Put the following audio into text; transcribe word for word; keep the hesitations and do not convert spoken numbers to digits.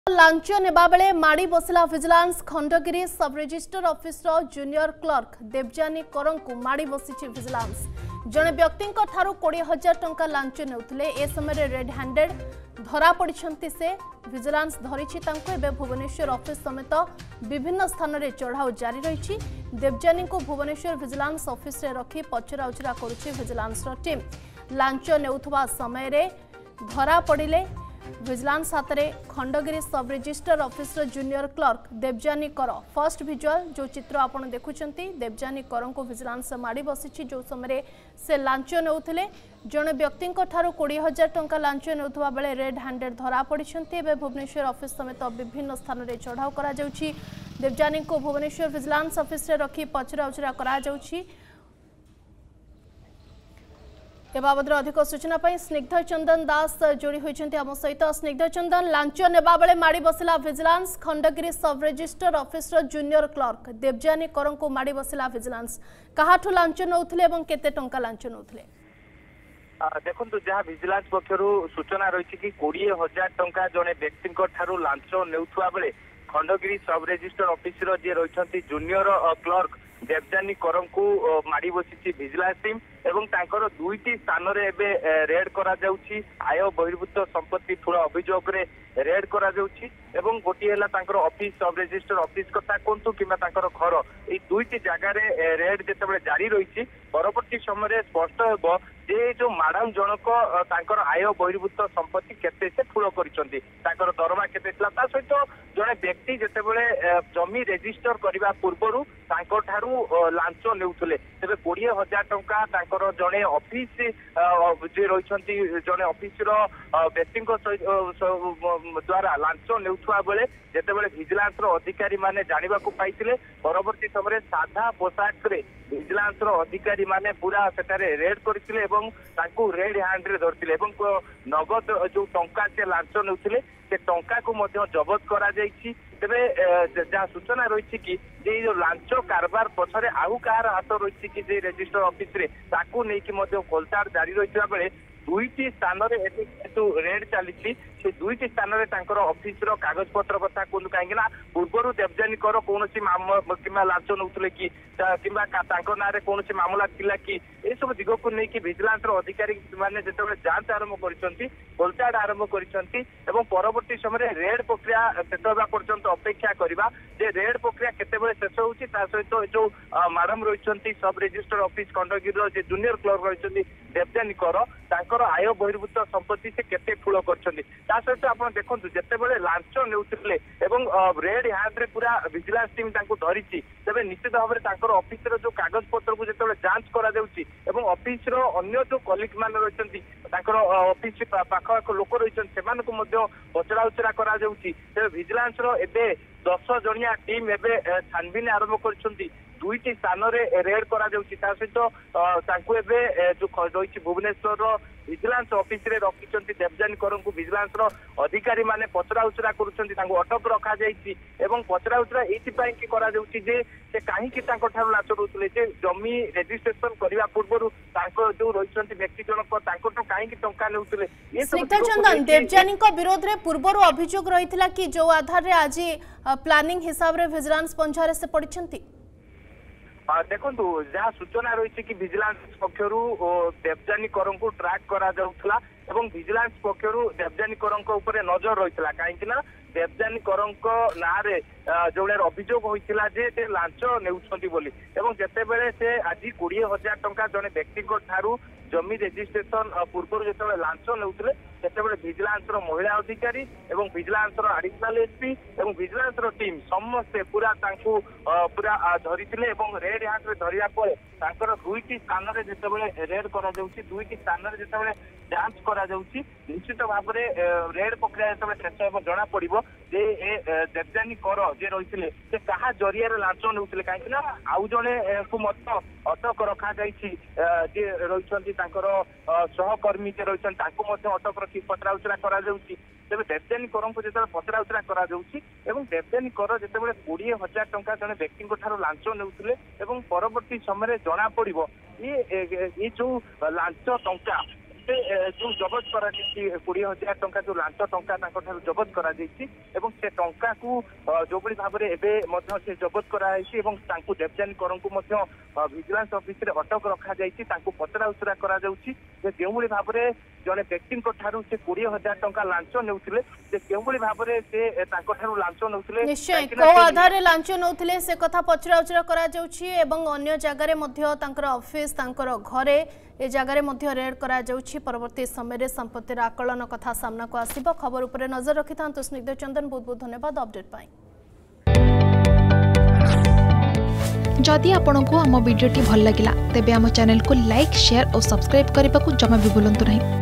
Launch नेबा बेले माड़ी बसला vigilance Khandagiri sub register office junior clerk Debjani करं को माड़ी बसी विजिलेंस जड़े व्यक्ति कोड़े हजार टंका लांच नेउथिले ए समय रेड हैंडेड धरा पड़ी से विजिलेंस धरी भुवनेश्वर ऑफिस समेत विभिन्न स्थान में चढ़ाऊ जारी रही देवजानी को भुवनेश्वर विजिलेंस ऑफिस रे रखी पचरा उचरा करुछि विजिलेंस टीम लांच नेउथबा समय रे धरा पड़िले विजिलेंस हाथ में Khandagiri sub register office junior clerk Debjani Kar first visual जो चित्र आपड़ देखुं देवजानी कर को विजिलेंस माड़ी बसी जो समय से लांच नेउथिले जड़े व्यक्ति कोड़े हजार टंका लांच नेउथबा बेले रेड हैंडेड धरा पड़ी भुवनेश्वर ऑफिस समेत विभिन्न स्थान में चढ़ाऊ करा जाउछि देवजानी को भुवनेश्वर विजिलेंस ऑफिस रे रखी पचरा उचरा करा जाउछि ए बाबद अधिक सूचना पाई स्निग्ध चंदन दास जोड़ी होती आम सहित स्निग्ध चंदन लांच नेबा बेले माड़ी बसला vigilance Khandagiri sub register office junior clerk Debjani करं को माड़ी बसला विजिलेंस कहाठू लांच नौथिले एवं केते टंका लांच नौथिले देखु जहाँ विजिलेंस पक्षर सूचना रही कि कोड़े हजार टंका जड़े व्यक्ति लांच नेउथुआ बेले खंडगिरी सब रजिस्टर ऑफिस जी रही जूनियर क्लर्क देवजानी करं को माड़ी बसी विजिलेंस टीम एवं तांकर दुईटी स्थान रे एबे रेड करा जाउछि आय बहिर्भूत संपत्ति ठुला अभियोग रे रेड करा जाउछि एवं गोटी हला तांकर ऑफिस सब रजिस्टर ऑफिस कथा कोंतु किबा तांकर घर ए दुईटी जगह रे रेड जेतेबे जारी रहिछि परवर्ती समय रे स्पष्ट हेबो जे जो मैडम जनक तांकर आय बहिर्भूत संपत्ति केते से ठुल करिसंती तांकर दरमा केते थिला ता सहित जने व्यक्ति जेतेबे जमी रजिस्टर करबा पूर्वरु तांकर ठारू लांच नेउथले तेबे कोड़े हजार टंका जड़े ऑफिस जे रही जड़े ऑफिस व्यक्ति द्वारा लांच नेउथुआ बेले जेतेबेले विजिलेंस अधिकारी माने जानिबा को पाइथिले परवर्ती समय साधा पोशाक रे विजिलेंस अधिकारी माने पूरा सेटारे रेड करथिले एवं तांकू रेड हैंड रे धरथिले एवं नगद जो टंका से लांच नेउथिले से टंका को मध्य जबत करा जायछि तेबे जहाँ सूचना रही कि जे जो लांच कारबार पछरे आउ कहार हाथ रही कि जे रजिस्टर ऑफिस रे ताकू नै कि मध्य खोलताड़ जारी रहितबा बेले दुईटी स्थान रे रेड चली से दुईटी स्थान में तांकर ऑफिस रो कागज पत्र कथा कहूँ कहीं पूर्वर देवजानी कर कौन कि लांच नौले कि ना कौन मामला थिला कि ए सब दिग को लेकिन विजिलेंस अधिकारी मैंने जिते जांच आरंभ करताड़ आरंभ कर परवर्ती समय रेड प्रक्रिया शेष होगा पर्यंत अपेक्षा करवा जे रेड प्रक्रिया केते शेष होची ता सहित जो मैडम रही sub register office Khandagiri junior clerk रही देवजानी कर तांकर आय बहिर्भूत संपत्ति से केते ठुल करछंती ता सहित आप देखो जितेबले लांच नेउथिले एवं रेड हैंड रे पूरा विजिलेंस टीम तांको धरिछि तबे निश्चित भाव में ऑफिस रो जो कागज पत्र को जितेबले जांच करा जाउछि एवं ऑफिस रो अन्य जो कलीग मान रहिसंती तांकर ऑफिस पाख पाख लोक रहिसंती सेमान को मध्य पचरा उचरा करा जाउछि तबे विजिलेंस रो एबे दस जणिया टीम एबे छानबीन आरंभ करछंती दुईटी स्थान रे रेड करा जाउछि ता सहित तांको एबे जो रही भुवनेश्वर विजिलेंस ऑफिस रे रखिचंती देवजानी करं को विजिलेंस अधिकारी माने पचरा उचरा करूचंती तांको अटक रखा जायछि एवं पचरा उचरा एथि पई कि करा जाउछि जे से काहे कि तांको ठार लाच रोतले जे जमी रजिस्ट्रेशन करिवा पूर्वरु तांको जो रहिचंती व्यक्ति जनक तांको तो काहे कि टंका नेउतले ए सब चंदन देवजानी को विरोध रे पूर्वरु अभियोग रहितला कि जो आधार रे आज प्लानिंग हिसाब रे विजिलेंस पंजारे से पड़िचंती देखु जहाँ सूचना रही कि विजिलेंस पक्षर देवजानी करं को ट्रैक करा जाउथला एवं विजिलेंस पक्षर देवजानी करं को ऊपर नजर रही कहीं देवजानी करं ना रे जो अभियोग होता जे से लांच नेउछंती बोली एवं जेतेबेले से आज कोड़े हजार टंका जड़े व्यक्ति ठारू जमी रजिस्ट्रेशन पूर्व जो लांच नेउथले सेतेबेले विजिलेंस महिला अधिकारी एवं विजिलेंस एडिशनल एसपी एवं विजिलेंस टीम समस्ते पूरा तांकू पूरा धरिथिले एवं रेड हैंड रे धरिया परे तांकर दुईटी स्थान रे जेतेबेले रेड करा जाउछि दुईटी स्थान रे जेतेबेले जांच करा जाउछि निश्चित भाव में रेड प्रक्रिया जेतेबेले शेष हेबो जणा पड़िबो जे देवजानी कर जे रहिथिले से कहा जरिया रे लांच नेउथिले काहे ना आउ जणे को मत अटक रखा जाइछि जे रहिछंती तांकर सहकर्मी जे रहिछन तांको मध्य अटक रखि पचरा उचरा करा जाउछि तेबे देवजानी करं को जेतेबेले पचरा उचरा करा जाउछि एवं देवजानी कर जेतेबेले कोड़े हजार टंका जणे व्यक्ति ठारू लांच नेउथिले एवं परवर्ती समय जना पड़िबो ये ये जो लांच टंका तेबे जो जबत करा कोड़े हजार टंका जो लांच टंका जबत करा से टंका को जो भाव में से जबत कराई देवजानी करन को विजिलेंस ऑफिस रे अटक रखा जाइछि तांको पचरा उचरा करा जाउछि जे केउबली भाव में जने व्यक्ति ठारू से कोड़े हजार टंका लांच नेउथिले जे केउबली भाव में से तांको ठारू लांच नेउथिले निश्चय को आधार लांच नेउथिले से कथा पचरा उचरा करा जाउछि एवं अन्य जगह रे मध्य तांकर ऑफिस तांकर घरे ए जगह रे मध्य रेड करा जाउछि परवर्ती समय रे संपत्तिर आकलन कथा सामना को आसीबो खबर ऊपर नजर रखिथांतु स्निग्ध चंदन बहुत बहुत धन्यवाद अपडेट पाई जदि आपंक आम भिडी भल लगा तेब आम चैनल को लाइक शेयर और सब्सक्राइब करने को जमा भी भूलु नहीं।